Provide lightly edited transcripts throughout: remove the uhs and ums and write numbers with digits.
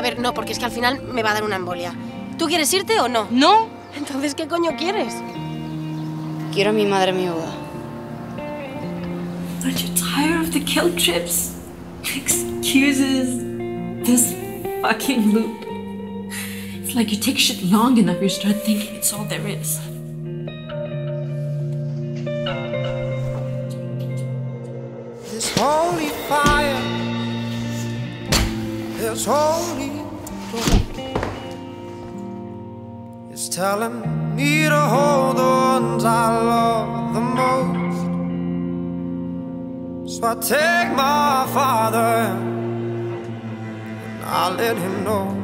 ver, no, porque es que al final me va a dar una embolia. ¿Tú quieres irte o no? ¿No? Entonces, ¿qué coño quieres? Quiero a mi madre en mi boda. Aren't you tired of the guilt trips? Excuses. This fucking loop. It's like you take shit long enough, you start thinking it's all there is. This holy fire, this holy glow, is telling me to hold the ones I love the most. So I take my father and I let him know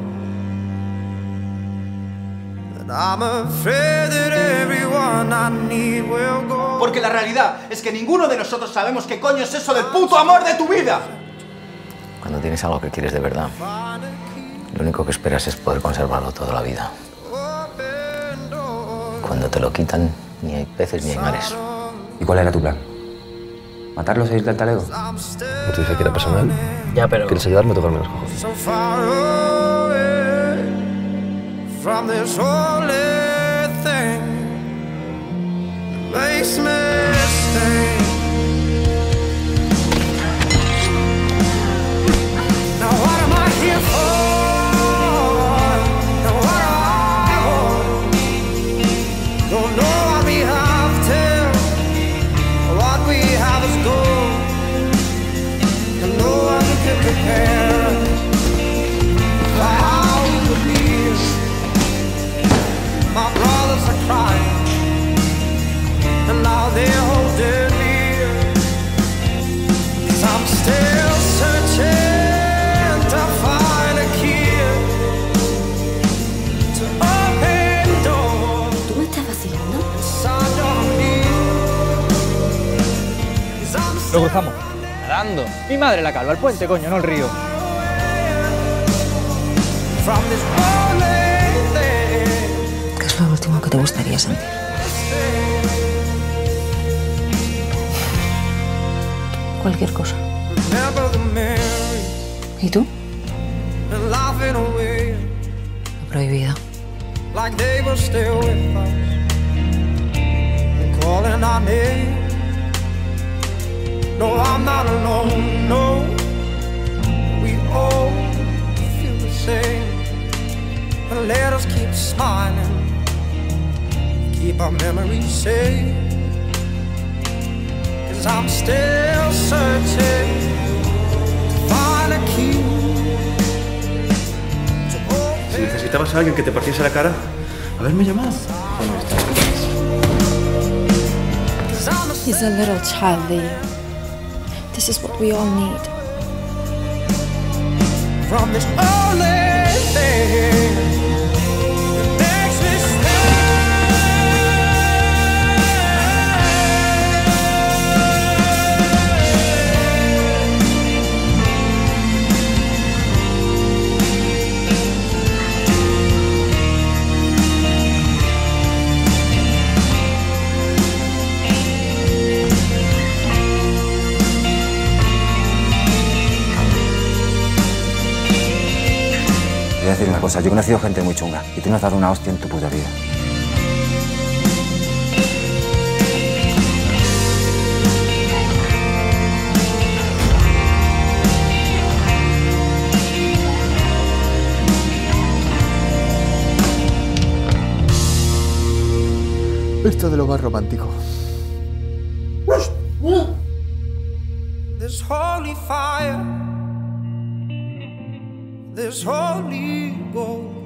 that I'm afraid that everyone I need will go. Porque la realidad es que ninguno de nosotros sabemos qué coño es eso del puto amor de tu vida. Cuando tienes algo que quieres de verdad, lo único que esperas es poder conservarlo toda la vida. Cuando te lo quitan, ni hay peces ni hay mares. ¿Y cuál era tu plan? ¿Matarlos e irte al talego? ¿No te dije que era personal? Ya, pero... ¿Quieres ayudarme a tocarme los cojones? So far away from this holy thing makes me stay. Now what am I here for? Now what do I want? Don't know what we have till what we have is gold, and no one can compare for how we could be. My brothers are crying, and now they're holding me, 'cause I'm still searching to find a key to open doors. ¿Tú me estás vacilando? Inside of me, 'cause I'm Lo still cruzamos. Nadando. Mi madre la calva, el puente, coño, no el río. from this holy thing. ¿Qué es lo último que te gustaría sentir? Cualquier cosa. Remember the memories ¿Y tú? and laughing away Lo prohibido. like they were still with us and calling our name. No, I'm not alone, no. We all feel the same. And let us keep smiling, keep our memories safe. 'Cause I'm still searching to find a key to open. Si necesitabas a alguien que te partiese la cara, haberme llamado. He's a little child, Leo. This is what we all need. From this only thing that makes me Te voy a decir una cosa, yo he conocido gente muy chunga y tú no has dado una hostia en tu puta vida. Esto de lo más romántico. this holy fire, this holy gold.